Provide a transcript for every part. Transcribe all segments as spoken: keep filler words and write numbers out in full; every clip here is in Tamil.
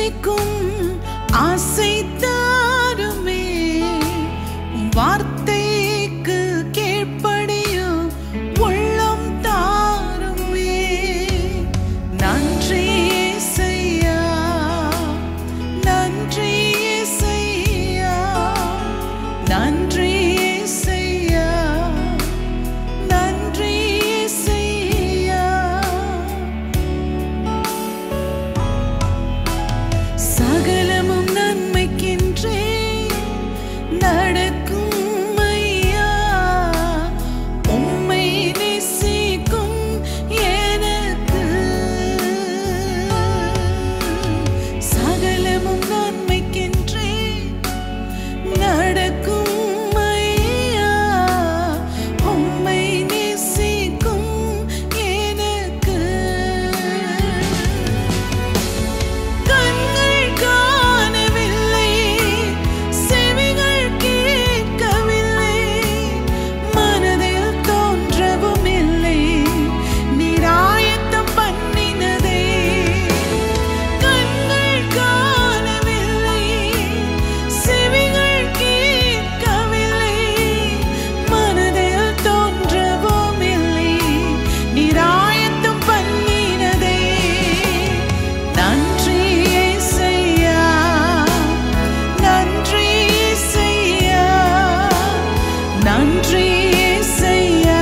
நேசிக்கும் ஆசை தாருமே, வார்த்தைக்கு கீழ்ப்படியும் உள்ளம் தாருமே. நன்றி இயேசையா, நன்றி இயேசையா, நன்றி இயேசையா, நன்றி இயேசையா. சகலமும் நன்மைக்கென்றே நடக்கும் ஐயா, உம்மை நேசிக்கும் எனக்கு. சகலமும் நன்மைக்கென்றே நடக்கும் ஐயா, உம்மை நேசிக்கும் எனக்கு. கண்கள் காணவில்லை, செவிகள் கேட்கவில்லை, மனதில் தோன்றவும் இல்லை, நீர் ஆயத்தம் பண்ணினதே. கண்கள் காணவில்லை, செவிகள் கேட்கவில்லை, மனதில் தோன்றவும் இல்லை, நீர் ஆயத்தம் பண்ணினதே. நன்றி இயேசையா, நன்றி இயேசையா, நன்றி இயேசையா,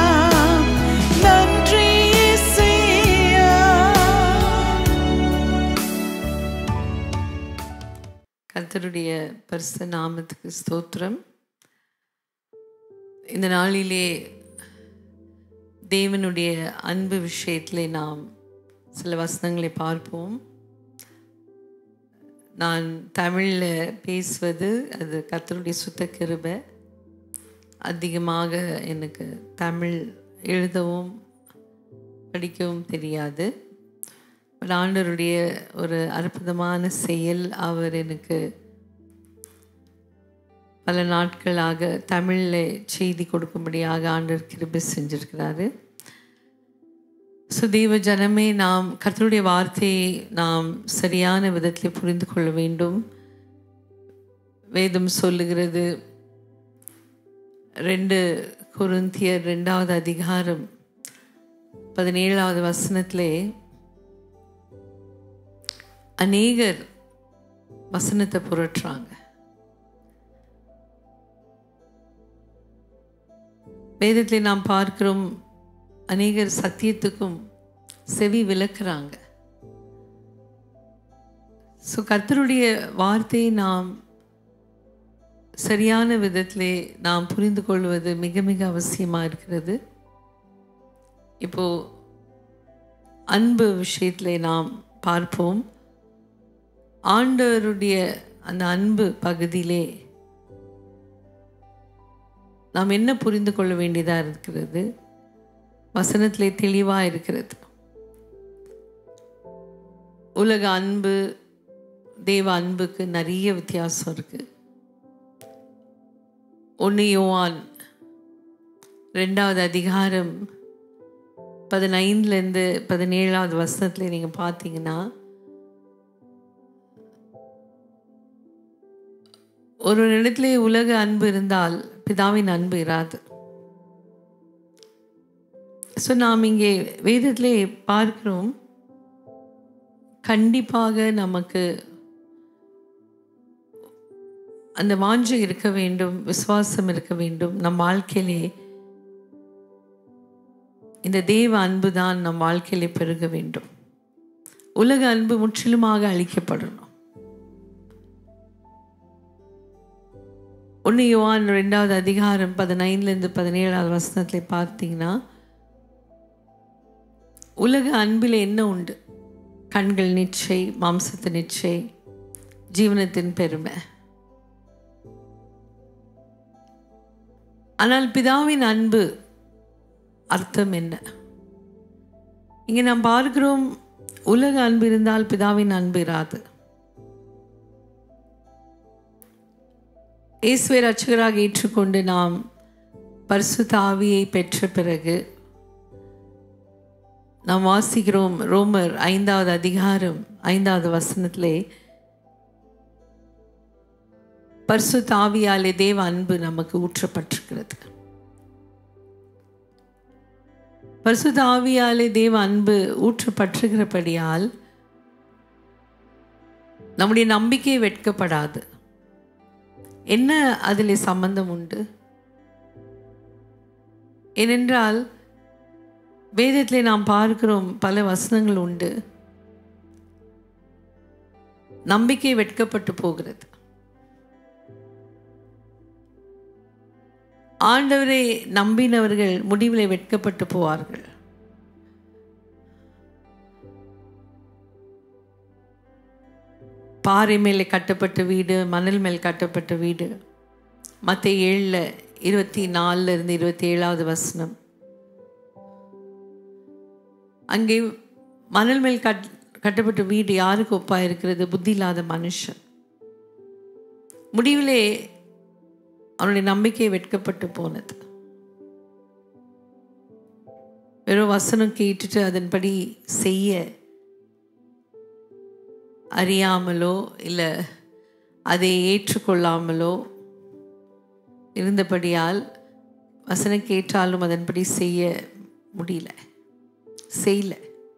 நன்றி இயேசையா. கர்த்தருடைய பரிசுத்த நாமத்துக்கு ஸ்தோத்திரம். இந்த நாளிலே தேவனுடைய அன்பு விஷயத்திலே நாம் சில வசனங்களை பார்ப்போம். நான் தமிழில் பேசுவது அது கர்த்தருடைய சுத்த கிருபை. அதிகமாக எனக்கு தமிழ் எழுதவும் படிக்கவும் தெரியாது. பட் ஆண்டவருடைய ஒரு அற்புதமான செயல், அவர் எனக்கு பல நாட்களாக தமிழில் செய்தி கொடுக்கும்படியாக ஆண்டவர் கிருபை செஞ்சிருக்கிறாரு. ஸோ தேவ ஜனமே, நாம் கர்த்தருடைய வார்த்தையை நாம் சரியான விதத்தில் புரிந்து கொள்ள வேண்டும். வேதம் சொல்லுகிறது, ரெண்டு கொரிந்தியர் ரெண்டாவது அதிகாரம் பதினேழாவது வசனத்திலே அநேகர் வசனத்தை புரட்டுறாங்க. வேதத்திலே நாம் பார்க்கிறோம், அநேகர் சத்தியத்துக்கும் செவி விலக்குறாங்க. ஸோ கர்த்தருடைய வார்த்தையை நாம் சரியான விதத்திலே நாம் புரிந்து கொள்வது மிக மிக அவசியமாக இருக்கிறது. இப்போது அன்பு விஷயத்திலே நாம் பார்ப்போம். ஆண்டவருடைய அந்த அன்பு பகுதியிலே நாம் என்ன புரிந்து கொள்ள வேண்டியதாக இருக்கிறது? வசனத்திலே தெளிவாக இருக்கிறது. உலக அன்பு, தேவ அன்புக்கு நிறைய வித்தியாசம் இருக்குது. ஒன்று யோவான் ரெண்டாவது அதிகாரம் பதினைந்துலேருந்து பதினேழாவது வசனத்தில் நீங்கள் பார்த்தீங்கன்னா, ஒரு இடத்துல உலக அன்பு இருந்தால் பிதாவின் அன்பு இராது. ஸோ நாம் இங்கே வேதத்திலே பார்க்கிறோம், கண்டிப்பாக நமக்கு அந்த வாஞ்சை இருக்க வேண்டும், விசுவாசம் இருக்க வேண்டும். நம் வாழ்க்கையிலே இந்த தேவ அன்பு தான் நம் வாழ்க்கையிலே பெருக வேண்டும். உலக அன்பு முற்றிலுமாக அழிக்கப்படணும். ஒன்று யோவான் ரெண்டாவது அதிகாரம் பதினைந்துலேருந்து பதினேழாவது வசனத்தில் பார்த்தீங்கன்னா, உலக அன்பில் என்ன உண்டு? கண்கள் நிச்சை, மாம்சத்து நிச்சை, ஜீவனத்தின் பெருமை. ஆனால் பிதாவின் அன்பு அர்த்தம் என்ன? இங்கே நாம் பார்க்கிறோம், உலக அன்பு இருந்தால் பிதாவின் அன்பு இராது. இயேசுவை இரட்சகராக ஏற்றுக்கொண்டு நாம் பரிசுத்த ஆவியை பெற்ற பிறகு நாம் வாசிக்கிறோம் ரோமர் ஐந்தாவது அதிகாரம் ஐந்தாவது வசனத்திலே, பரிசுத்த ஆவியாலே தேவ அன்பு நமக்கு ஊற்றப்பட்டிருக்கிறது. பரிசுத்த ஆவியாலே தேவ அன்பு ஊற்றப்பட்டிருக்கிறபடியால் நம்முடைய நம்பிக்கை வெட்கப்படாது. என்ன அதில் சம்பந்தம் உண்டு? ஏனென்றால் வேதத்திலே நாம் பார்க்கிறோம் பல வசனங்கள் உண்டு. நம்பிக்கை வெட்கப்பட்டு போகிறது. ஆண்டவரை நம்பினவர்கள் முடிவில் வெட்கப்பட்டு போவார்கள். பாறை மேலே கட்டப்பட்ட வீடு, மணல் மேல் கட்டப்பட்ட வீடு. மத்தேயு ஏழுல இருபத்தி நாலுல இருந்து இருபத்தி ஏழாவது வசனம். அங்கே மணல் மேல் கட் கட்டப்பட்ட வீடு யாருக்கு ஒப்பா இருக்கிறது? புத்தி இல்லாத மனுஷன். முடிவிலே அவனுடைய நம்பிக்கை வெட்கப்பட்டு போனது. வெறும் வசனம் கேட்டுட்டு அதன்படி செய்ய அறியாமலோ இல்லை அதை ஏற்றுக்கொள்ளாமலோ இருந்தபடியால் வசனம் கேட்டாலும் அதன்படி செய்ய முடியல, செய்யல.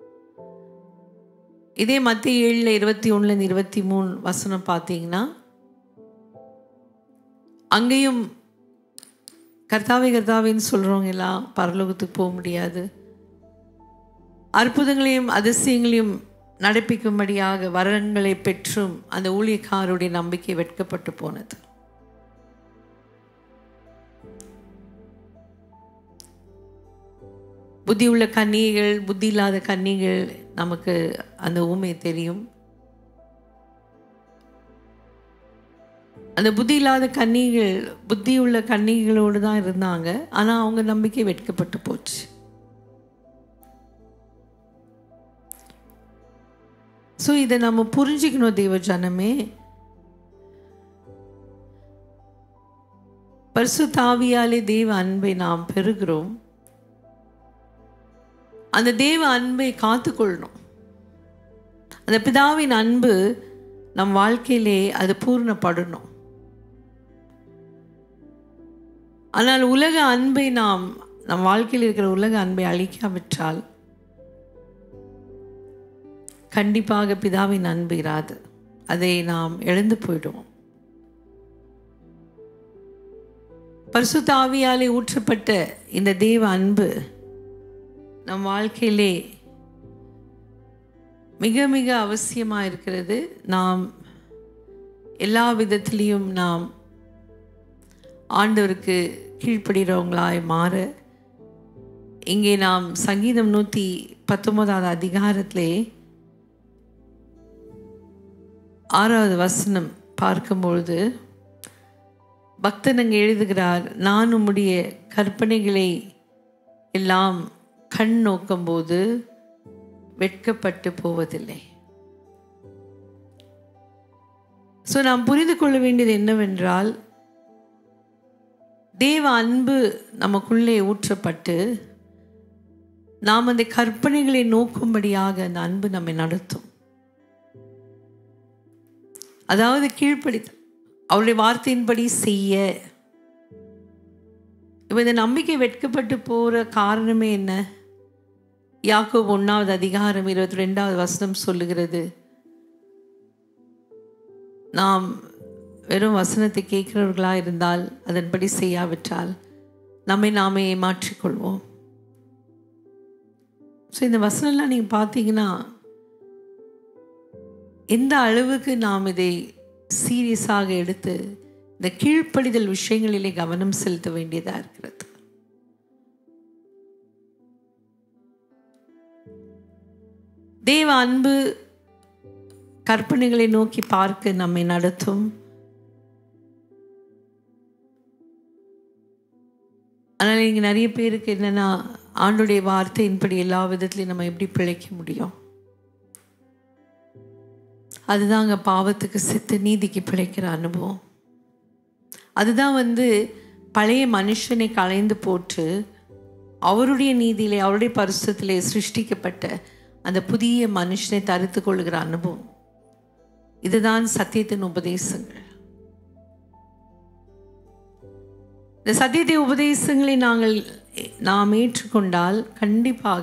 இதே மத்தேயு ஏழுல இருபத்தி ஒன்றுல இருபத்தி மூணு வசனம் பார்த்தீங்கன்னா, அங்கேயும் கர்த்தாவே கர்த்தாவேன்னு சொல்கிறவங்க எல்லாம் பரலோகத்துக்கு போக முடியாது. அற்புதங்களையும் அதிசயங்களையும் நடப்பிக்கும்படியாக வரங்களை பெற்றும் அந்த ஊழியக்காரருடைய நம்பிக்கை வெட்கப்பட்டு போனது. புத்தி உள்ள கன்னிகைகள், புத்தி இல்லாத கன்னிகள், நமக்கு அந்த ஊமை தெரியும். அந்த புத்தி இல்லாத கன்னிகள் புத்தி உள்ள கன்னிகளோடு தான் இருந்தாங்க. ஆனால் அவங்க நம்பிக்கை வெட்கப்பட்டு போச்சு. ஸோ இதை நம்ம புரிஞ்சுக்கணும் தேவ ஜனமே. பரிசுத்த ஆவியாலே தேவ அன்பை நாம் பெறுகிறோம். அந்த தேவ அன்பை காத்துக்கொள்ளணும். அந்த பிதாவின் அன்பு நம் வாழ்க்கையிலே அது பூர்ணப்படணும். ஆனால் உலக அன்பை நாம் நம் வாழ்க்கையில் இருக்கிற உலக அன்பை அழிக்காவிட்டால் கண்டிப்பாக பிதாவின் அன்பு இராது. அதை நாம் இழந்து போயிடுவோம். பரிசுத்த ஆவியாலே ஊற்றப்பட்ட இந்த தேவ அன்பு நம் வாழ்க்கையிலே மிக மிக அவசியமாக இருக்கிறது. நாம் எல்லா விதத்திலையும் நாம் ஆண்டவருக்கு கீழ்ப்படுகிறவங்களாய் மாற, இங்கே நாம் சங்கீதம் நூற்றி பத்தொன்பதாவது அதிகாரத்திலே ஆறாவது வசனம் பார்க்கும்பொழுது பக்தன் அங்கே எழுதுகிறார், நான் உம்முடைய கற்பனைகளை எல்லாம் கண் நோக்கும்போது வெட்கப்பட்டு போவதில்லை. ஸோ நாம் புரிந்து கொள்ள வேண்டியது என்னவென்றால், தேவ அன்பு நமக்குள்ளே ஊற்றப்பட்டு நாம் அந்த கற்பனைகளை நோக்கும்படியாக அந்த அன்பு நம்மை நடத்தும். அதாவது கீழ்ப்படிதல், அவருடைய வார்த்தையின்படி செய்ய. இப்போ இந்த நம்பிக்கை வெட்கப்பட்டு போகிற காரணமே என்ன? யாக்கோபு ஒன்றாவது அதிகாரம் இருபத்தி ரெண்டாவது வசனம் சொல்லுகிறது, நாம் வெறும் வசனத்தை கேட்கிறவர்களாக இருந்தால் அதன்படி செய்யாவிட்டால் நம்மை நாமே மாற்றிக்கொள்வோம். ஸோ இந்த வசனம்லாம் நீங்கள் பார்த்தீங்கன்னா எந்த அளவுக்கு நாம் இதை சீரியஸாக எடுத்து இந்த கீழ்ப்படிதல் விஷயங்களிலே கவனம் செலுத்த வேண்டியதாக இருக்கிறது. தேவ அன்பு கற்பனைகளை நோக்கி பார்க்க நம்மை நடத்தும். ஆனால் இங்கே நிறைய பேருக்கு என்னென்னா, ஆண்டுடைய வார்த்தையின்படி எல்லா விதத்துலையும் நம்ம எப்படி பிழைக்க முடியும்? அதுதான் அங்கே பாவத்துக்கு செத்து நீதிக்கு பிழைக்கிற அனுபவம். அதுதான் வந்து பழைய மனுஷனை களைந்து போட்டு அவருடைய நீதியிலே அவருடைய பரிசுத்திலே சிருஷ்டிக்கப்பட்ட அந்த புதிய மனுஷனை தரித்து கொள்கிற அனுபவம். இதுதான் சத்தியத்தின் உபதேசங்கள். இந்த சத்தியத்தின் உபதேசங்களை நாங்கள் நாம் ஏற்றுக்கொண்டால் கண்டிப்பாக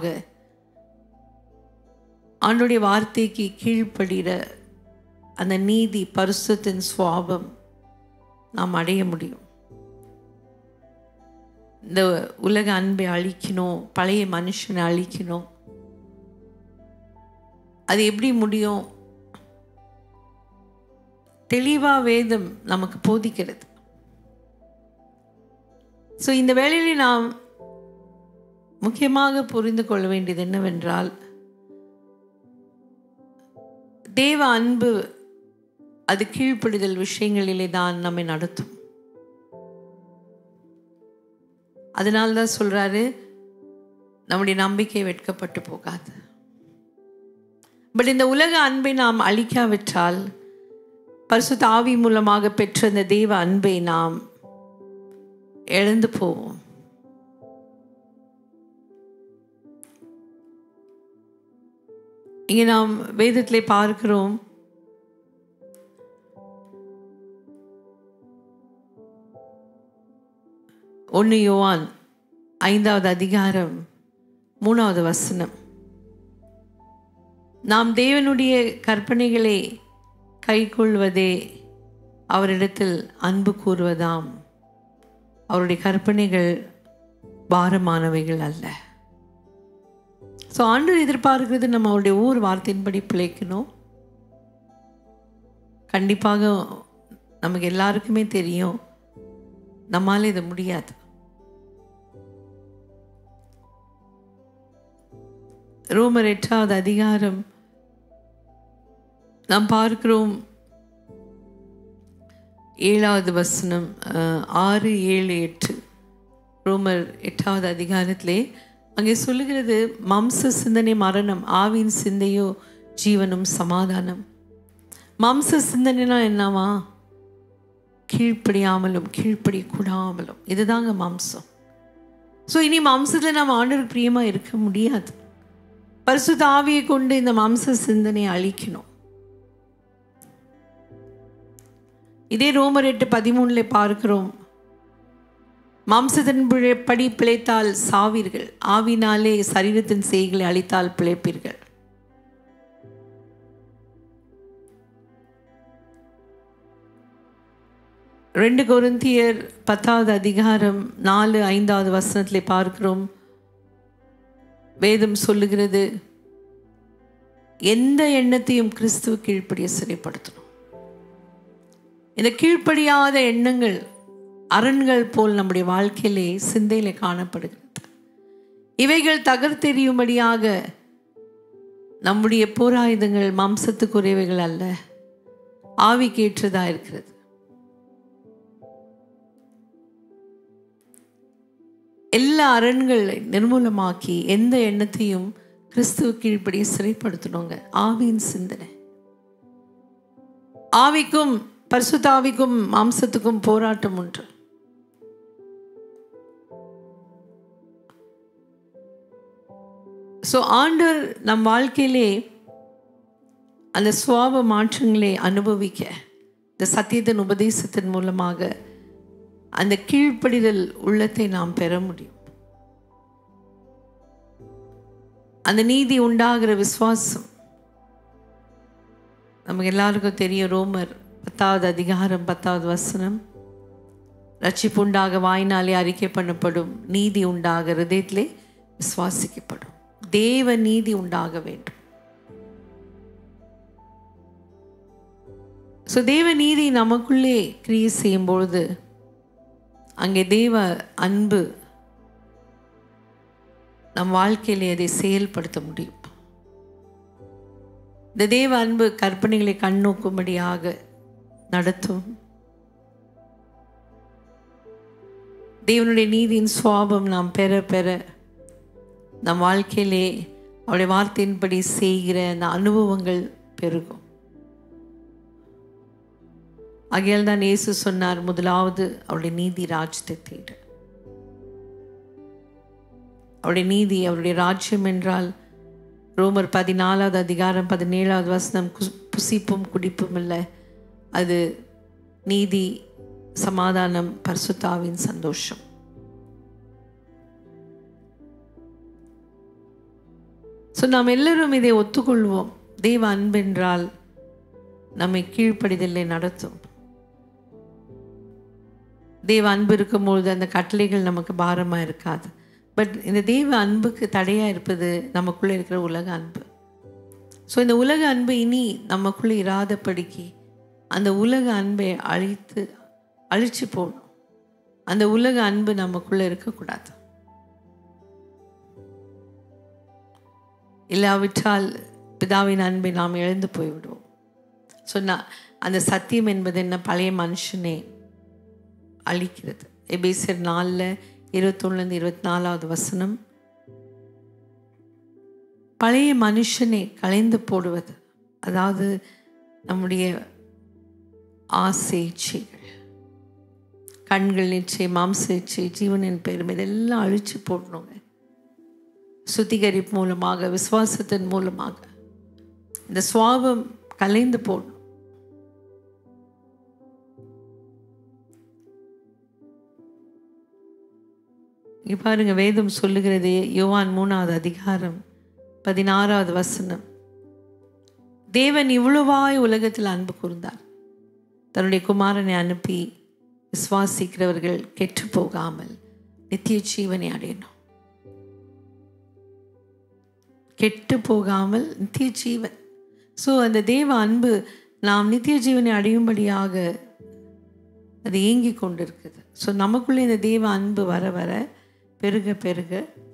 ஆண்டவருடைய வார்த்தைக்கு கீழ்ப்படுகிற அந்த நீதி பரிசுத்தின் சுவாபம் நாம் அடைய முடியும். இந்த உலக அன்பை அழிக்கணும், பழைய மனுஷனை அழிக்கணும். அது எப்படி முடியும்? தெளிவா வேதம் நமக்கு போதிக்கிறது. ஸோ இந்த வேளையில் நாம் முக்கியமாக புரிந்து கொள்ள வேண்டியது என்னவென்றால், தேவ அன்பு அது கீழ்ப்படிதல் விஷயங்களிலே தான் நம்மை நடத்தும். அதனால்தான் சொல்றாரு, நம்முடைய நம்பிக்கை வெட்கப்பட்டு போகாது. பட் இந்த உலக அன்பை நாம் அழிக்காவிட்டால், பரிசுத்த ஆவி மூலமாக பெற்ற இந்த தேவ அன்பை நாம் இழந்து போவோம். இங்கே நாம் வேதத்திலே பார்க்கிறோம், ஒன்று யோவான் ஐந்தாவது அதிகாரம் மூணாவது வசனம், நாம் தேவனுடைய கற்பனைகளை கைக்கொள்வதே அவரிடத்தில் அன்பு கூறுவதாம், அவருடைய கற்பனைகள் பாரமானவைகள் அல்ல. ஸோ ஆண்டவர் எதிர்பார்க்கிறது நம்ம அவருடைய ஊர் வார்த்தையின்படி பிழைக்கணும். கண்டிப்பாக நமக்கு எல்லாருக்குமே தெரியும், நம்மால இது முடியாது. ரோமர் எட்டாவது அதிகாரம் நாம் பார்க்கிறோம், ஏழாவது வசனம், ஆறு ஏழு எட்டு, ரோமர் எட்டாவது அதிகாரத்திலே அங்கே சொல்லுகிறது, மாம்ச சிந்தனை மரணம், ஆவின் சிந்தையோ ஜீவனும் சமாதானம். மாம்ச சிந்தனைனா என்னவா? கீழ்ப்படியாமலும் கீழ்ப்படி கூடாமலும், இதுதாங்க மாம்சம். ஸோ இனி மாம்சத்தில் நாம் ஆண்டவருக்கு பிரியமாக இருக்க முடியாது. பரிசுத்த ஆவியை கொண்டு இந்த மாம்ச சிந்தனையை அழிக்கணும். இதே ரோமர் எட்டு பதிமூணுல பார்க்கிறோம், மாம்சத்தின் படி பிழைத்தால் சாவீர்கள், ஆவினாலே சரீரத்தின் செய்களை அழித்தால் பிழைப்பீர்கள். ரெண்டு கொரிந்தியர் பத்தாவது அதிகாரம் நாலு ஐந்தாவது வசனத்திலே பார்க்கிறோம், வேதம் சொல்லுகிறது, எந்த எண்ணத்தையும் கிறிஸ்துவ கீழ்ப்படிய சிறைப்படுத்தணும். இந்த கீழ்ப்படியாத எண்ணங்கள் அரண்கள் போல் நம்முடைய வாழ்க்கையிலே சிந்தையிலே காணப்படுகிறது. இவைகள் தகர்த்தெறியும்படியாக நம்முடைய போராயுதங்கள் மாம்சத்துக்குரியவைகள் அல்ல, ஆவிக்கேற்றதா இருக்கிறது. எல்லா அரண்களை நிர்மூலமாக்கி எந்த எண்ணத்தையும் கிறிஸ்துவ கீழ்ப்படி சிறைப்படுத்தணுங்க. ஆவியின் சிந்தனை, ஆவிக்கும் பரிசுத்த ஆவிக்கும் மாம்சத்துக்கும் போராட்டம் உண்டு. ஸோ ஆண்டவர் நம் வாழ்க்கையிலே அந்த சுவாப மாற்றங்களை அனுபவிக்க இந்த சத்தியத்தின் உபதேசத்தின் மூலமாக அந்த கீழ்ப்படிதல் உள்ளத்தை நாம் பெற முடியும். அந்த நீதி உண்டாகிற விசுவாசம் நமக்கு எல்லாருக்கும் தெரியும். ரோமர் பத்தாவது அதிகாரம் பத்தாவது வசனம், ரட்சிப்பு உண்டாக வாய்னாலே அறிக்கை பண்ணப்படும், நீதி உண்டாக ஹிருதயத்திலே விசுவாசிக்கப்படும். தேவ நீதி உண்டாக வேண்டும். ஸோ தேவ நீதி நமக்குள்ளே கிரியை செய்யும் பொழுது அங்கே தேவ அன்பு நம் வாழ்க்கையிலே அதை செயல்படுத்த முடியும். இந்த தேவ அன்பு கற்பனைகளை கண்ணோக்கும்படியாக நடத்தும். தேவனுடைய நீதியின் சுவாபம் நாம் பெற பெற நம் வாழ்க்கையிலே அவருடைய வார்த்தையின்படி செய்கிற அந்த அனுபவங்கள் பெருகும். ஆகையால் தான் இயேசு சொன்னார், முதலாவது அவருடைய நீதி ராஜ்யத்தை தேடு. அவருடைய நீதி, அவருடைய ராஜ்யம் என்றால் ரோமர் பதினாலாவது அதிகாரம் பதினேழாவது வசனம், புசிப்பும் குடிப்பும் இல்லை, அது நீதி, சமாதானம், பரிசுத்தாவின் சந்தோஷம். ஸோ நாம் எல்லாரும் இதை ஒத்துக்கொள்வோம். தெய்வ அன்பென்றால் நம்மை கீழ்ப்படிதலை நடத்தும். தெய்வ அன்பு இருக்கும்பொழுது அந்த கட்டளைகள் நமக்கு பாரமாக இருக்காது. பட் இந்த தெய்வ அன்புக்கு தடையாக இருப்பது நமக்குள்ளே இருக்கிற உலக அன்பு. ஸோ இந்த உலக அன்பு இனி நமக்குள்ளே இராதபடிக்கு அந்த உலக அன்பை அழித்து அழிச்சு போகணும். அந்த உலக அன்பு நமக்குள்ளே இருக்கக்கூடாது. இல்லாவிட்டால் பிதாவின் அன்பை நாம் இழந்து போய்விடுவோம். ஸோ நான் அந்த சத்தியம் என்பது என்ன? பழைய மனுஷனே அழிக்கிறது. எபேசியர் நாலில் இருபத்தொன்னுலேருந்து இருபத்தி நாலாவது வசனம், பழைய மனுஷனை களைந்து போடுவது, அதாவது நம்முடைய ஆசை இச்சைகள், கண்கள் இச்சை, மாம்ச இச்சை, ஜீவனின் பெருமை, இதெல்லாம் அழிச்சு போடணுங்க. சுத்திகரிப்பு மூலமாக, விசுவாசத்தின் மூலமாக இந்த சுவாபம் கலைந்து போடணும். இங்க பாருங்க, வேதம் சொல்லுகிறது, யோவான் மூணாவது அதிகாரம் பதினாறாவது வசனம், தேவன் இவ்வளவாய் உலகத்தில் அன்பு கூர்ந்தார், தன்னுடைய குமாரனை அனுப்பி விசுவாசிக்கிறவர்கள் கெட்டு போகாமல் நித்திய ஜீவனை அடையணும். கெட்டு போகாமல் நித்திய ஜீவன். ஸோ அந்த தேவ அன்பு நாம் நித்திய ஜீவனை அடையும்படியாக அது ஏங்கி கொண்டு இருக்குது. ஸோ நமக்குள்ளே இந்த தேவ அன்பு வர வர பெருக பெருக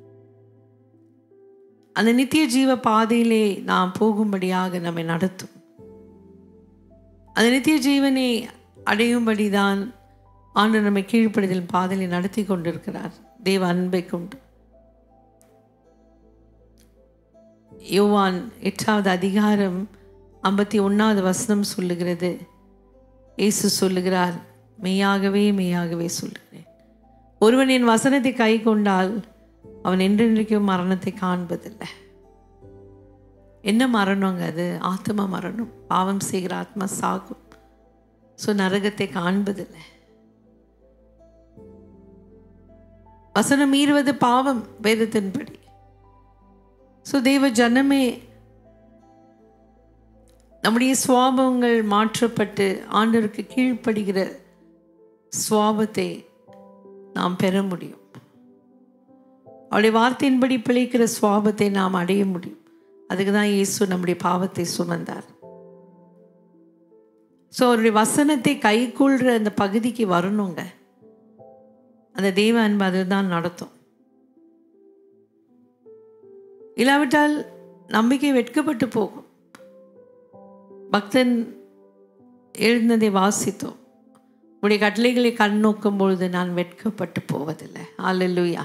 அந்த நித்திய ஜீவ பாதையிலே நாம் போகும்படியாக நம்மை நடத்தும். அந்த நித்திய ஜீவனை அடையும்படி தான் ஆண்டவர் நம்மை கீழ்ப்படிதல் பாதையிலே நடத்தி கொண்டிருக்கிறார் தேவ அன்பை கொண்டு. யோவான் எட்டாவது அதிகாரம் ஐம்பத்தி ஒன்றாவது வசனம் சொல்லுகிறது, இயேசு சொல்லுகிறார், மெய்யாகவே மெய்யாகவே சொல்லுகிறேன், ஒருவன் என் வசனத்தை கை கொண்டால் அவன் என்றென்றைக்கும் மரணத்தை காண்பதில்லை. என்ன மரணங்க அது? ஆத்மா மரணம். பாவம் செய்கிற ஆத்மா சாகும். ஸோ நரகத்தை காண்பதில்லை. வசனம் மீறுவது பாவம் வேதத்தின்படி. ஸோ தேவ ஜனமே, நம்முடைய சுவாபங்கள் மாற்றப்பட்டு ஆண்டவருக்கு கீழ்ப்படுகிற சுவாபத்தை நாம் பெற முடியும். அவருடைய வார்த்தையின்படி பிழைக்கிற சுவாபத்தை நாம் அடைய முடியும். அதுக்கு தான் இயேசு நம்முடைய பாவத்தை சுமந்தார். ஸோ அவருடைய வசனத்தை கைக்கொள்கிற அந்த பகுதிக்கு வரணுங்க. அந்த தெய்வ அன்பு அதுதான் நடத்தும். இல்லாவிட்டால் நம்பிக்கை வெட்கப்பட்டு போகும். பக்தன் எழுந்ததை வாசித்தோம், உடைய கட்டளைகளை கண் நோக்கும் பொழுது நான் வெட்கப்பட்டு போவதில்லை. அல்லேலூயா.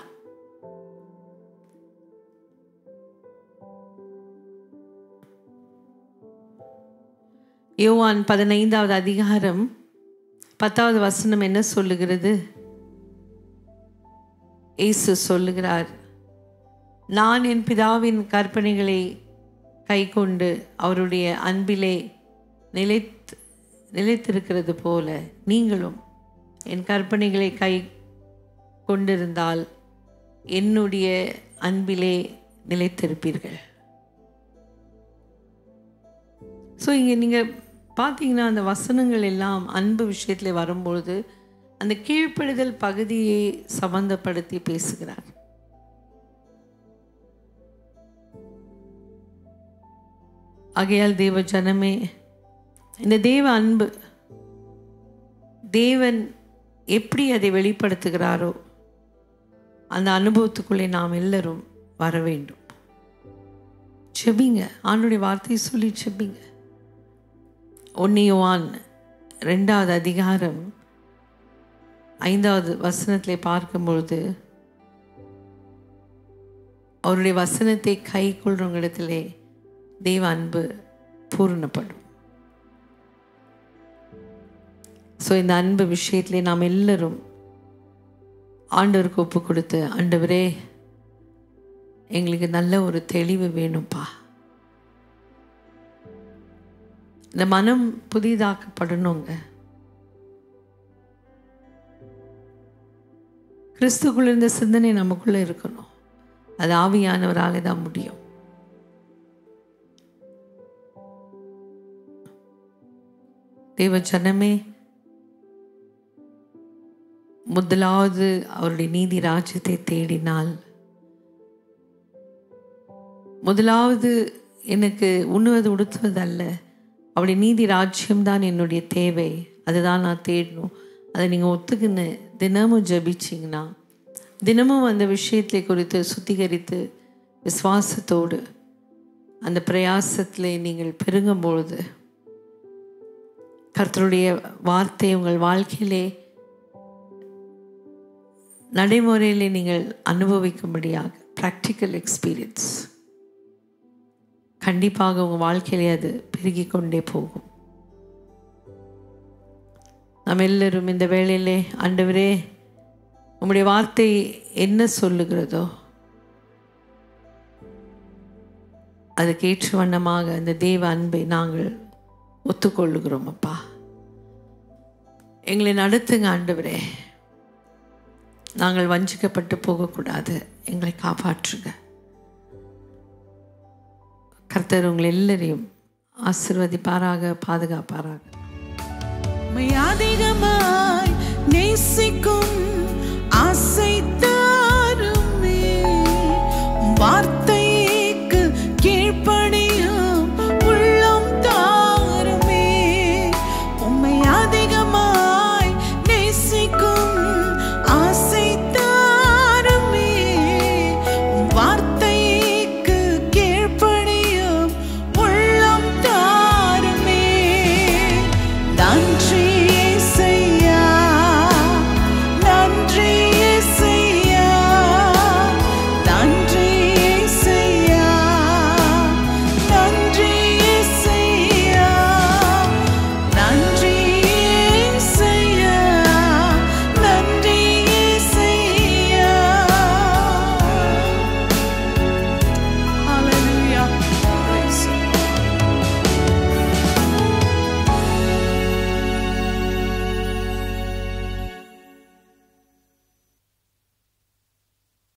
யோவான் பதினைந்தாவது அதிகாரம் பத்தாவது வசனம் என்ன சொல்லுகிறது? இயேசு சொல்லுகிறார், நான் என் பிதாவின் கற்பனைகளை கை கொண்டு அவருடைய அன்பிலே நிலைத்து நிலைத்திருக்கிறது போல நீங்களும் என் கற்பனைகளை கை கொண்டிருந்தால் என்னுடைய அன்பிலே நிலைத்திருப்பீர்கள். ஸோ இங்கே நீங்கள் பார்த்தீங்கன்னா அந்த வசனங்கள் எல்லாம் அன்பு விஷயத்தில் வரும்பொழுது அந்த கீழ்ப்படுதல் பகுதியை சம்பந்தப்படுத்தி பேசுகிறார். ஆகையால் தேவ ஜனமே, இந்த தேவ அன்பு தேவன் எப்படி அதை வெளிப்படுத்துகிறாரோ அந்த அனுபவத்துக்குள்ளே நாம் எல்லாரும் வர வேண்டும். செபிங்க, ஆண்டுடைய வார்த்தையை சொல்லி செபிங்க. ஒன்று யோவான் ரெண்டாவது அதிகாரம் ஐந்தாவது வசனத்திலே பார்க்கும்பொழுது, அவருடைய வசனத்தை கை கொள்றவங்களிடத்திலே தெய்வ அன்பு பூர்ணப்படும். ஸோ இந்த அன்பு விஷயத்திலே நாம் எல்லாரும் ஆண்டவருக்கு ஒப்பு கொடுத்து, ஆண்டவரே எங்களுக்கு நல்ல ஒரு தெளிவு வேணும்ப்பா. இந்த மனம் புதிதாக்கப்படணுங்க. கிறிஸ்துக்குள்ள இருந்த சிந்தனை நமக்குள்ள இருக்கணும். அது ஆவியானவரால தான் முடியும். தேவ ஜனமே, முதலாவது அவருடைய நீதி ராஜ்யத்தை தேடினால், முதலாவது எனக்கு உண்ணுவது உடுத்துவது அல்ல, அவருடைய நீதி ராஜ்யம்தான் என்னுடைய தேவை. அதுதான் நான் தேடணும். அதை நீங்கள் ஒத்துக்குன்னு தினமும் ஜபிச்சிங்கன்னா, தினமும் அந்த விஷயத்தை குறித்து சுத்திகரித்து விசுவாசத்தோடு அந்த பிரயாசத்தில் நீங்கள் பெருகும் பொழுது கர்த்தருடைய வார்த்தை உங்கள் வாழ்க்கையிலே நடைமுறையிலே நீங்கள் அனுபவிக்கும்படியாக ப்ராக்டிக்கல் எக்ஸ்பீரியன்ஸ் கண்டிப்பாக உங்கள் வாழ்க்கையிலே அது பெருகி கொண்டே போகும். நாம் எல்லோரும் இந்த வேளையிலே, ஆண்டவரே உம்முடைய வார்த்தை என்ன சொல்லுகிறதோ அதுக்கு ஏற்ற வண்ணமாக அந்த தேவ அன்பை நாங்கள் ஒத்துக்கொள்ளுகிறோம். அப்பா, எங்களை நடத்துங்க ஆண்டவரே. நாங்கள் வஞ்சிக்கப்பட்டு போகக்கூடாது. எங்களை காப்பாற்றுங்க. கர்த்தர் உங்களை எல்லாரையும் ஆசீர்வதிப்பாராக, பாதுகாப்பாராக. அதிகமாய் நேசிக்கும்